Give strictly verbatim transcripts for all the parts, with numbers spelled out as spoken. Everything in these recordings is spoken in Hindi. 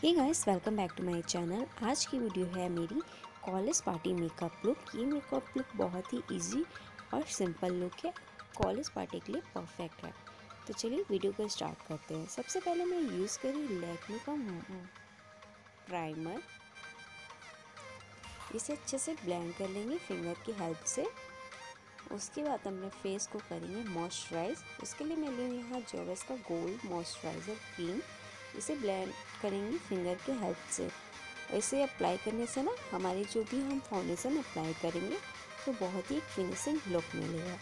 Hey guys, welcome back to my channel. आज की वीडियो है मेरी कॉलेज पार्टी मेकअप लुक। ये मेकअप लुक बहुत ही इजी और सिंपल लुक है, कॉलेज पार्टी के लिए परफेक्ट है। तो चलिए वीडियो को स्टार्ट करते हैं। सबसे पहले मैं यूज़ करी लैक्मे का प्राइमर। इसे अच्छे से ब्लेंड कर लेंगे फिंगर की हेल्प से। उसके बाद अपने फेस को करेंगे मॉइस्चराइज। उसके लिए मैं लूँ यहाँ जोवेस का गोल्ड मॉइस्चराइज़र क्रीम। इसे ब्लेंड करेंगे फिंगर के हेल्प से। इसे अप्लाई करने से ना हमारी जो भी हम फाउंडेशन अप्लाई करेंगे तो बहुत ही फिनिशिंग लुक मिलेगा।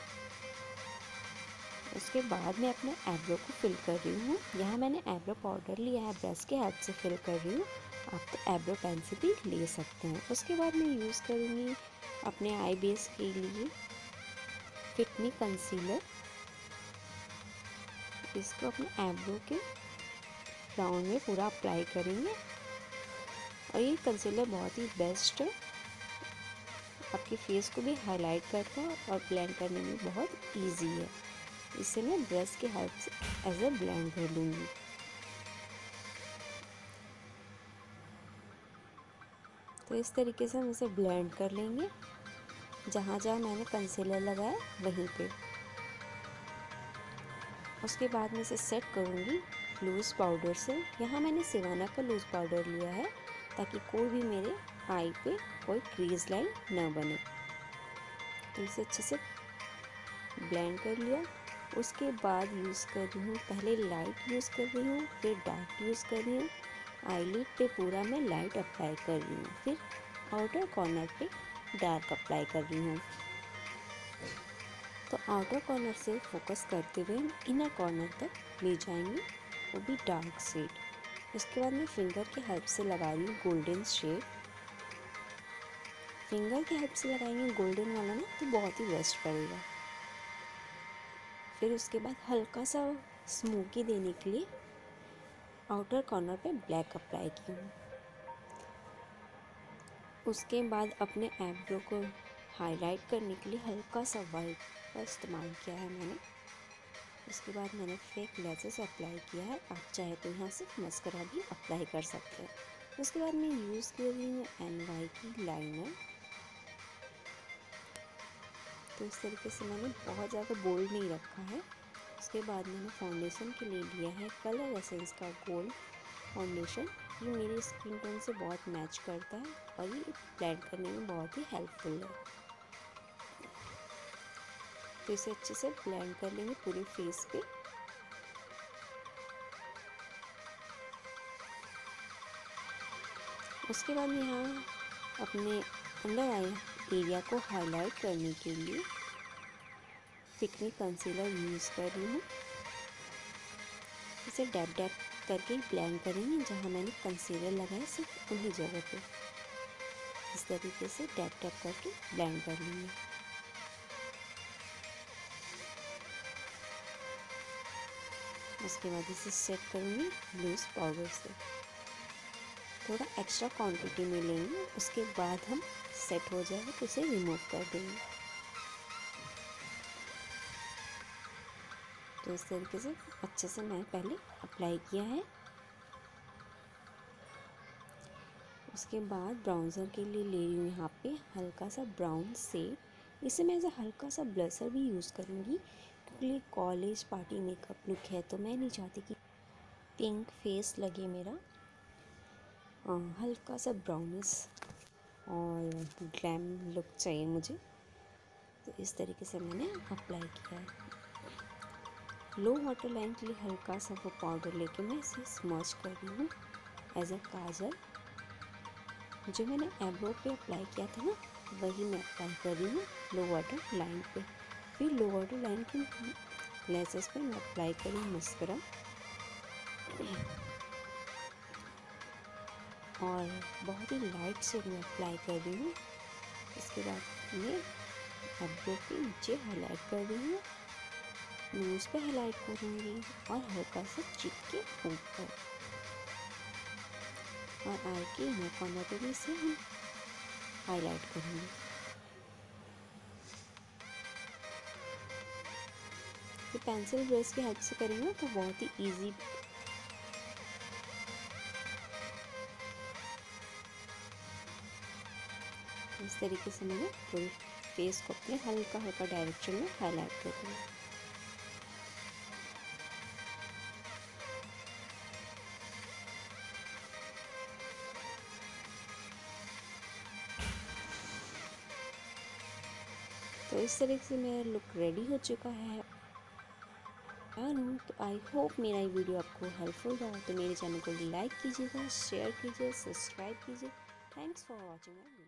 उसके बाद मैं अपने आईब्रो को फिल कर रही हूँ। यहाँ मैंने आईब्रो पाउडर लिया है, ब्रश के हेल्प से फिल कर रही हूँ। आप तो आईब्रो पेंसिल भी ले सकते हैं। उसके बाद मैं यूज़ करूँगी अपने आई बेस के लिए फिट मी कंसीलर। इसको अपने आईब्रो के राउंड में पूरा अप्लाई करेंगे और ये कंसीलर बहुत ही बेस्ट है, आपके फेस को भी हाईलाइट करता है और ब्लेंड करने में बहुत इजी है। इसे मैं ब्रश के हेल्प से एज ए ब्लेंड कर लूँगी। तो इस तरीके से हम इसे ब्लेंड कर लेंगे, जहाँ जहाँ मैंने कंसीलर लगाया वहीं पे। उसके बाद मैं इसे सेट करूँगी लूज़ पाउडर से। यहाँ मैंने सिवाना का लूज़ पाउडर लिया है ताकि कोई भी मेरे आई पे कोई क्रीज लाइन ना बने। तो इसे अच्छे से ब्लेंड कर लिया। उसके बाद यूज़ कर रही हूँ, पहले लाइट यूज़ कर रही हूँ, फिर डार्क यूज़ कर रही हूँ। आईलिड पे पूरा मैं लाइट अप्लाई कर रही हूँ, फिर आउटर कॉर्नर पे डार्क अप्लाई कर रही हूँ। तो आउटर कॉर्नर से फोकस करते हुए इनर कॉर्नर तक ले जाएंगे, वो भी डार्क शेड। उसके बाद मैं फिंगर की हेल्प से लगा रही हूँ गोल्डन शेड। फिंगर की हेल्प से लगाएंगे गोल्डन वाला ना तो बहुत ही बेस्ट पड़ेगा। फिर उसके बाद हल्का सा स्मोकी देने के लिए आउटर कॉर्नर पे ब्लैक अप्लाई की हूँ। उसके बाद अपने आईब्रो को हाईलाइट करने के लिए हल्का सा वाइट का इस्तेमाल किया है मैंने। उसके बाद मैंने फेक लैसेस अप्लाई किया है, आप चाहे तो यहाँ से मस्करा भी अप्लाई कर सकते हैं। उसके बाद मैं यूज़ कर रही हूँ एन वाई की लाइनर। तो इस तरीके से मैंने बहुत ज़्यादा बोल्ड नहीं रखा है। उसके बाद मैंने फाउंडेशन के लिए लिया है कलर एसेंस का गोल्ड फाउंडेशन। ये मेरी स्किन टोन से बहुत मैच करता है और ये ब्लेंड करने में बहुत ही हेल्पफुल है। तो इसे अच्छे से ब्लेंड कर लेंगे पूरे फेस पे। उसके बाद यहाँ अपने अंडर आई एरिया को हाईलाइट करने के लिए फिट मी कंसीलर यूज़ कर रही हूँ। इसे डैप डैप करके ब्लेंड करेंगे, जहाँ मैंने कंसीलर लगाया सिर्फ उन्हीं जगह पे। इस तरीके से डैप डैप करके ब्लेंड कर लेंगे। उसके बाद इसे सेट करूँगी लूज़ पाउडर से, थोड़ा एक्स्ट्रा क्वांटिटी में लेंगे। उसके बाद हम सेट हो जाएगा तो इसे रिमूव कर देंगे। तो इस तरीके से अच्छे से मैंने पहले अप्लाई किया है। उसके बाद ब्राउज़र के लिए ले रही हूँ यहाँ पे हल्का सा ब्राउन शेड। इसे मैं ऐसा हल्का सा ब्लशर भी यूज़ करूँगी क्योंकि ये कॉलेज पार्टी मेकअप लुक है, तो मैं नहीं चाहती कि पिंक फेस लगे मेरा। आ, हल्का सा ब्राउनिश और ग्लैम लुक चाहिए मुझे, तो इस तरीके से मैंने अप्लाई किया है। लो वाटर लाइन के लिए हल्का सा वो पाउडर लेके मैं इसे स्मर्च कर रही हूँ एज अ काजल। जो मैंने आईब्रो पे अप्लाई किया था ना, वही मैं अप्लाई कर रही हूँ लो वाटर लाइन पे। फिर लो वाटर लाइन की लेसेस पे मैं अप्लाई करूँ मस्करा और बहुत ही लाइट से मैं अप्लाई कर रही हूँ। इसके बाद मैं आईब्रो के नीचे हाईलाइट कर रही हूँ, नोज़ पे हाईलाइट करूँगी और हल्का सा चिक के ऊपर और आई के इनर कॉर्नर पे भी इसे हम हाईलाइट करेंगे। ये पेंसिल ब्रश की हेल्प से करेंगे तो बहुत ही इजी इस तरीके से मैंने पूरे फेस को अपने हल्का हल्का डायरेक्शन में हाईलाइट कर दिया। तो इस तरीके से मेरा लुक रेडी हो चुका है। तो आई होप मेरा ये वीडियो आपको हेल्पफुल रहा। तो मेरे चैनल को लाइक कीजिएगा, शेयर कीजिए, सब्सक्राइब कीजिए। Thanks for watching my video.